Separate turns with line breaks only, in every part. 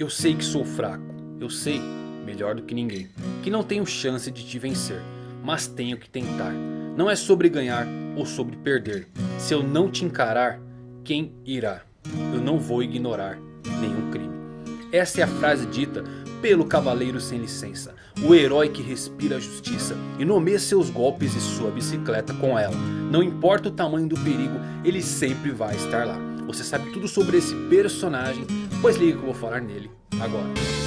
Eu sei que sou fraco, eu sei, melhor do que ninguém, que não tenho chance de te vencer, mas tenho que tentar. Não é sobre ganhar ou sobre perder. Se eu não te encarar, quem irá? Eu não vou ignorar nenhum crime. Essa é a frase dita pelo Cavaleiro Sem Licença, o herói que respira a justiça e nomeia seus golpes e sua bicicleta com ela. Não importa o tamanho do perigo, ele sempre vai estar lá. Você sabe tudo sobre esse personagem? Pois liga que eu vou falar nele agora.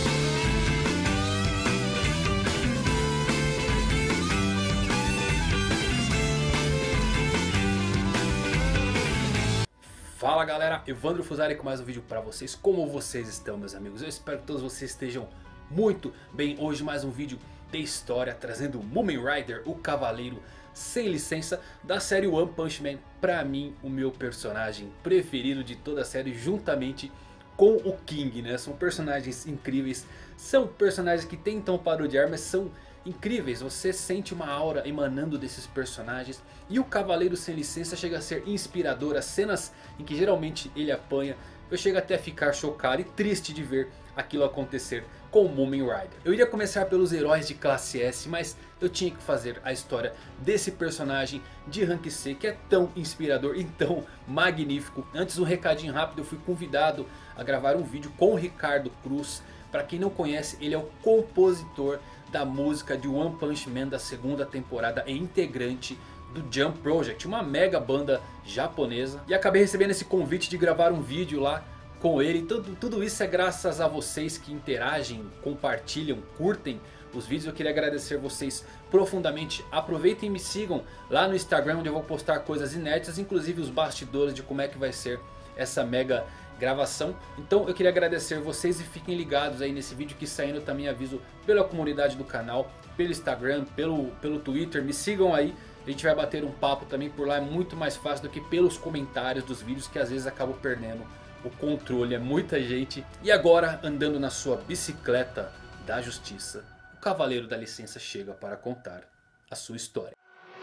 Fala galera, Evandro Fusari com mais um vídeo pra vocês. Como vocês estão, meus amigos? Eu espero que todos vocês estejam muito bem. Hoje mais um vídeo de história trazendo Mumen Rider, o Cavaleiro Sem Licença da série One Punch Man. Pra mim, o meu personagem preferido de toda a série, juntamente com o King, né? São personagens incríveis, são personagens que tentam parodiar, mas são incríveis. Você sente uma aura emanando desses personagens. E o Cavaleiro Sem Licença chega a ser inspirador. As cenas em que geralmente ele apanha, eu chego até a ficar chocado e triste de ver aquilo acontecer com o Mumen Rider. Eu iria começar pelos heróis de classe S, mas eu tinha que fazer a história desse personagem de Rank C, que é tão inspirador e tão magnífico. Antes, um recadinho rápido: eu fui convidado a gravar um vídeo com o Ricardo Cruz. Para quem não conhece, ele é o compositor da música de One Punch Man da segunda temporada e integrante do Jump Project, uma mega banda japonesa. E acabei recebendo esse convite de gravar um vídeo lá com ele. Tudo isso é graças a vocês que interagem, compartilham, curtem os vídeos. Eu queria agradecer vocês profundamente. Aproveitem e me sigam lá no Instagram, onde eu vou postar coisas inéditas, inclusive os bastidores de como é que vai ser essa mega gravação. Então eu queria agradecer vocês e fiquem ligados aí nesse vídeo que saindo também aviso pela comunidade do canal, pelo Instagram, pelo Twitter. Me sigam aí, a gente vai bater um papo também por lá. É muito mais fácil do que pelos comentários dos vídeos, que às vezes acabo perdendo o controle, é muita gente. E agora, andando na sua bicicleta da justiça, o Cavaleiro da Licença chega para contar a sua história.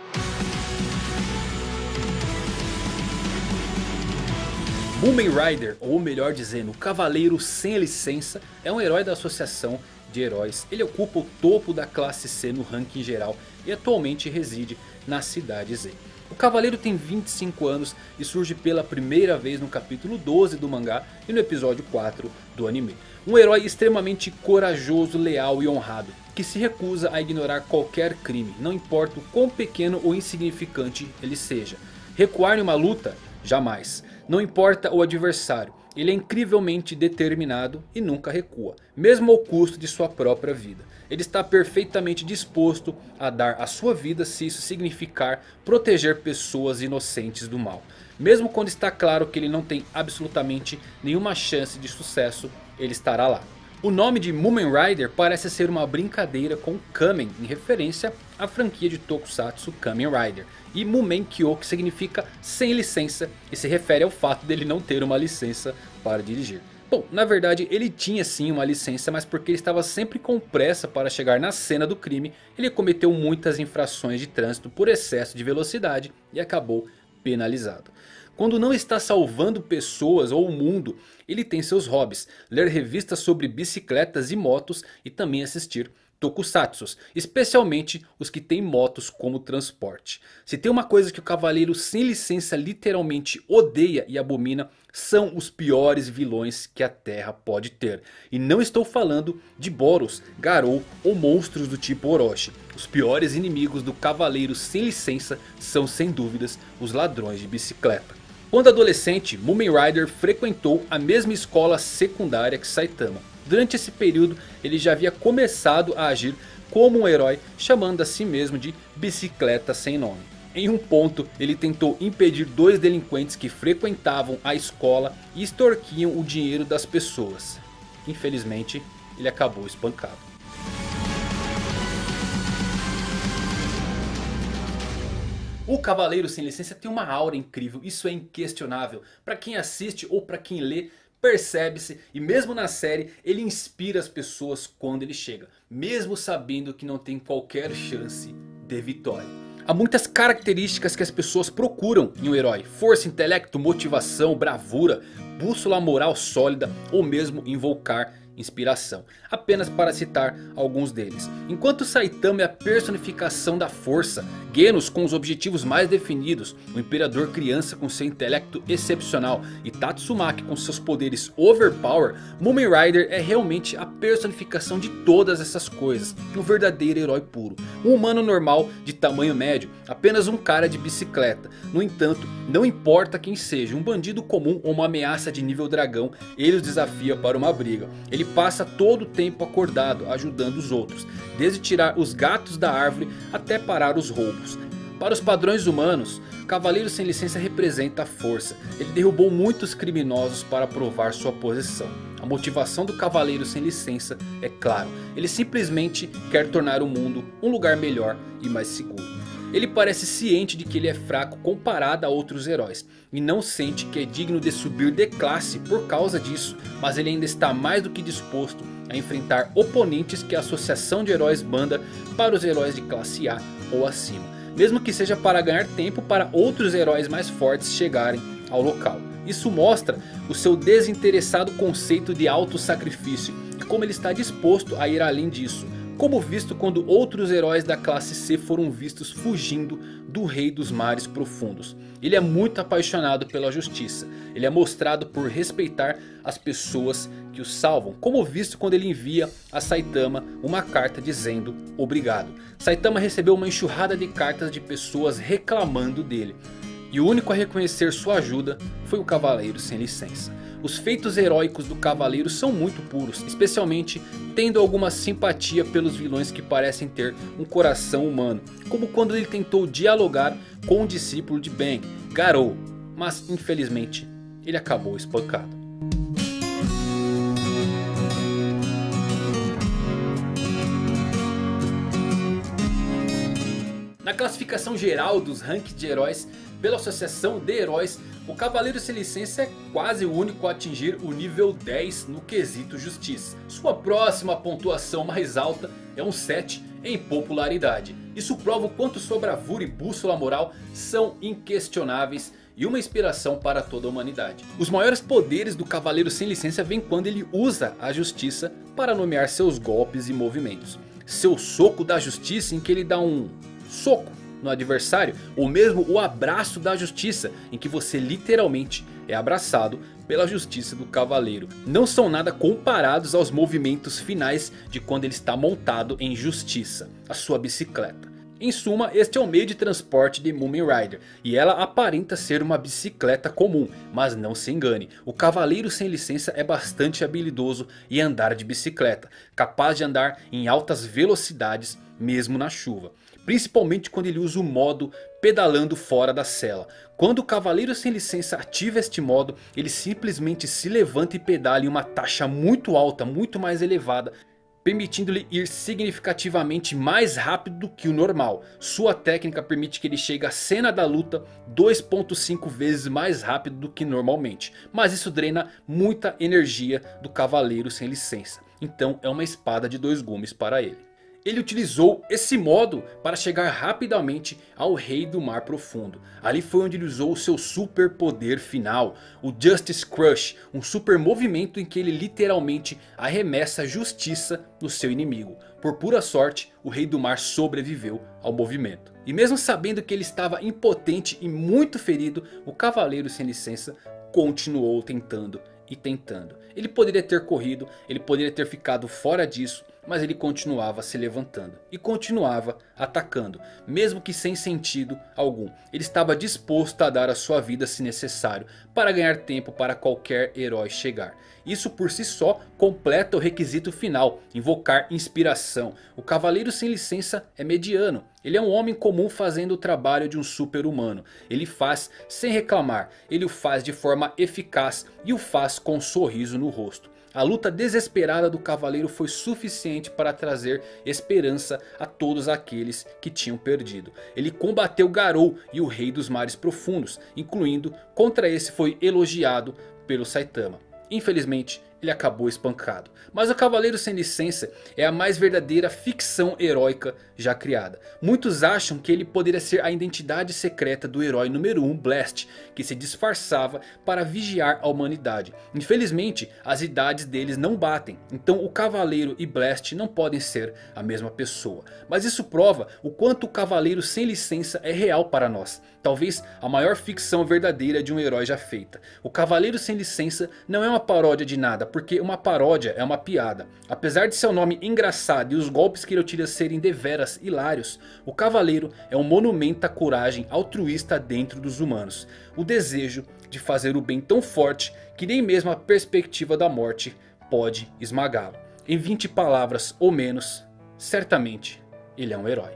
Mumen Rider, ou melhor dizendo, o Cavaleiro Sem Licença, é um herói da associação de heróis. Ele ocupa o topo da classe C no ranking geral e atualmente reside na cidade Z. O Cavaleiro tem 25 anos e surge pela primeira vez no capítulo 12 do mangá e no episódio 4 do anime. Um herói extremamente corajoso, leal e honrado, que se recusa a ignorar qualquer crime, não importa o quão pequeno ou insignificante ele seja. Recuar em uma luta? Jamais. Não importa o adversário, ele é incrivelmente determinado e nunca recua, mesmo ao custo de sua própria vida. Ele está perfeitamente disposto a dar a sua vida se isso significar proteger pessoas inocentes do mal. Mesmo quando está claro que ele não tem absolutamente nenhuma chance de sucesso, ele estará lá. O nome de Mumen Rider parece ser uma brincadeira com Kamen, em referência à franquia de Tokusatsu Kamen Rider. E Mumen Kyo, que significa sem licença, e se refere ao fato dele não ter uma licença para dirigir. Bom, na verdade ele tinha sim uma licença, mas porque ele estava sempre com pressa para chegar na cena do crime, ele cometeu muitas infrações de trânsito por excesso de velocidade e acabou penalizado. Quando não está salvando pessoas ou o mundo, ele tem seus hobbies: ler revistas sobre bicicletas e motos e também assistir tokusatsus, especialmente os que têm motos como transporte. Se tem uma coisa que o Cavaleiro Sem Licença literalmente odeia e abomina, são os piores vilões que a Terra pode ter. E não estou falando de Boros, Garou ou monstros do tipo Orochi. Os piores inimigos do Cavaleiro Sem Licença são sem dúvidas os ladrões de bicicleta. Quando adolescente, Mumen Rider frequentou a mesma escola secundária que Saitama. Durante esse período ele já havia começado a agir como um herói, chamando a si mesmo de Bicicleta Sem Nome. Em um ponto ele tentou impedir dois delinquentes que frequentavam a escola e extorquiam o dinheiro das pessoas. Infelizmente ele acabou espancado. O Cavaleiro Sem Licença tem uma aura incrível, isso é inquestionável. Para quem assiste ou para quem lê, percebe-se, e mesmo na série ele inspira as pessoas quando ele chega, mesmo sabendo que não tem qualquer chance de vitória. Há muitas características que as pessoas procuram em um herói: força, intelecto, motivação, bravura, bússola moral sólida ou mesmo invocar inspiração, apenas para citar alguns deles. Enquanto Saitama é a personificação da força, Genos com os objetivos mais definidos, o Imperador criança com seu intelecto excepcional e Tatsumaki com seus poderes overpower, Mumen Rider é realmente a personificação de todas essas coisas, um verdadeiro herói puro. Um humano normal de tamanho médio, apenas um cara de bicicleta. No entanto, não importa quem seja, um bandido comum ou uma ameaça de nível dragão, ele os desafia para uma briga. Ele passa todo o tempo acordado, ajudando os outros, desde tirar os gatos da árvore até parar os roubos. Para os padrões humanos, Cavaleiro Sem Licença representa a força. Ele derrubou muitos criminosos para provar sua posição. A motivação do Cavaleiro Sem Licença é claro, ele simplesmente quer tornar o mundo um lugar melhor e mais seguro. Ele parece ciente de que ele é fraco comparado a outros heróis e não sente que é digno de subir de classe por causa disso, mas ele ainda está mais do que disposto a enfrentar oponentes que a Associação de Heróis manda para os heróis de classe A ou acima, mesmo que seja para ganhar tempo para outros heróis mais fortes chegarem ao local. Isso mostra o seu desinteressado conceito de auto-sacrifício e como ele está disposto a ir além disso. Como visto quando outros heróis da classe C foram vistos fugindo do Rei dos Mares Profundos. Ele é muito apaixonado pela justiça. Ele é mostrado por respeitar as pessoas que o salvam. Como visto quando ele envia a Saitama uma carta dizendo obrigado. Saitama recebeu uma enxurrada de cartas de pessoas reclamando dele. E o único a reconhecer sua ajuda foi o Cavaleiro Sem Licença. Os feitos heróicos do Cavaleiro são muito puros, especialmente tendo alguma simpatia pelos vilões que parecem ter um coração humano, como quando ele tentou dialogar com o discípulo de Ben, Garou, mas infelizmente ele acabou espancado. Na classificação geral dos rankings de heróis pela Associação de Heróis, o Cavaleiro Sem Licença é quase o único a atingir o nível 10 no quesito justiça. Sua próxima pontuação mais alta é um 7 em popularidade. Isso prova o quanto sua bravura e bússola moral são inquestionáveis e uma inspiração para toda a humanidade. Os maiores poderes do Cavaleiro Sem Licença vêm quando ele usa a justiça para nomear seus golpes e movimentos. Seu soco da justiça, em que ele dá um soco no adversário, ou mesmo o abraço da justiça, em que você literalmente é abraçado pela justiça do cavaleiro, não são nada comparados aos movimentos finais de quando ele está montado em justiça, a sua bicicleta. Em suma, este é o meio de transporte de Mumen Rider, e ela aparenta ser uma bicicleta comum, mas não se engane, o Cavaleiro Sem Licença é bastante habilidoso em andar de bicicleta, capaz de andar em altas velocidades mesmo na chuva. Principalmente quando ele usa o modo pedalando fora da cela. Quando o Cavaleiro Sem Licença ativa este modo, ele simplesmente se levanta e pedala em uma taxa muito alta, muito mais elevada, permitindo-lhe ir significativamente mais rápido do que o normal. Sua técnica permite que ele chegue à cena da luta 2.5 vezes mais rápido do que normalmente. Mas isso drena muita energia do Cavaleiro Sem Licença. Então é uma espada de dois gumes para ele. Ele utilizou esse modo para chegar rapidamente ao Rei do Mar Profundo. Ali foi onde ele usou o seu super poder final, o Justice Crush, um super movimento em que ele literalmente arremessa justiça no seu inimigo. Por pura sorte, o Rei do Mar sobreviveu ao movimento. E mesmo sabendo que ele estava impotente e muito ferido, o Cavaleiro Sem Licença continuou tentando e tentando. Ele poderia ter corrido, ele poderia ter ficado fora disso, mas ele continuava se levantando e continuava atacando, mesmo que sem sentido algum. Ele estava disposto a dar a sua vida se necessário, para ganhar tempo para qualquer herói chegar. Isso por si só completa o requisito final, invocar inspiração. O Cavaleiro Sem Licença é mediano. Ele é um homem comum fazendo o trabalho de um super humano. Ele faz sem reclamar, ele o faz de forma eficaz e o faz com um sorriso no rosto. A luta desesperada do cavaleiro foi suficiente para trazer esperança a todos aqueles que tinham perdido. Ele combateu Garou e o Rei dos Mares Profundos, incluindo contra esse foi elogiado pelo Saitama. Infelizmente ele acabou espancado. Mas o Cavaleiro Sem Licença é a mais verdadeira ficção heróica já criada. Muitos acham que ele poderia ser a identidade secreta do herói número 1, Blast, que se disfarçava para vigiar a humanidade. Infelizmente, as idades deles não batem, então o Cavaleiro e Blast não podem ser a mesma pessoa. Mas isso prova o quanto o Cavaleiro Sem Licença é real para nós. Talvez a maior ficção verdadeira de um herói já feita. O Cavaleiro Sem Licença não é uma paródia de nada, porque uma paródia é uma piada. Apesar de seu nome engraçado e os golpes que ele utiliza serem deveras hilários, o Cavaleiro é um monumento à coragem altruísta dentro dos humanos. O desejo de fazer o bem tão forte que nem mesmo a perspectiva da morte pode esmagá-lo. Em 20 palavras ou menos, certamente ele é um herói.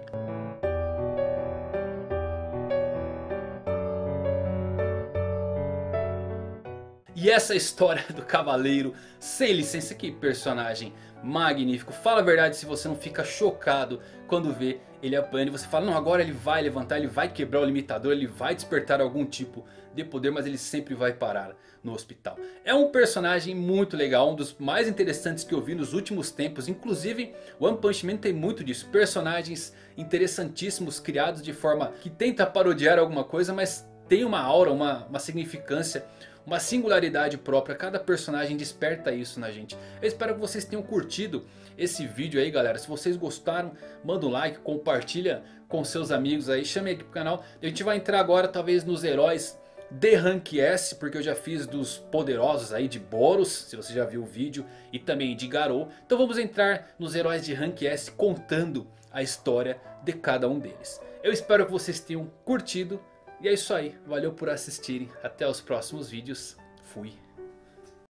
E essa é a história do Cavaleiro Sem Licença, que personagem magnífico. Fala a verdade se você não fica chocado quando vê ele apanhando. E você fala, não, agora ele vai levantar, ele vai quebrar o limitador, ele vai despertar algum tipo de poder, mas ele sempre vai parar no hospital. É um personagem muito legal, um dos mais interessantes que eu vi nos últimos tempos. Inclusive One Punch Man tem muito disso, personagens interessantíssimos criados de forma que tenta parodiar alguma coisa, mas tem uma aura, uma significância, uma singularidade própria. Cada personagem desperta isso na gente. Eu espero que vocês tenham curtido esse vídeo aí, galera. Se vocês gostaram, manda um like, compartilha com seus amigos aí, chame aqui pro canal. A gente vai entrar agora talvez nos heróis de Rank S, porque eu já fiz dos poderosos aí de Boros, se você já viu o vídeo, e também de Garou. Então vamos entrar nos heróis de Rank S contando a história de cada um deles. Eu espero que vocês tenham curtido. E é isso aí, valeu por assistirem, até os próximos vídeos, fui.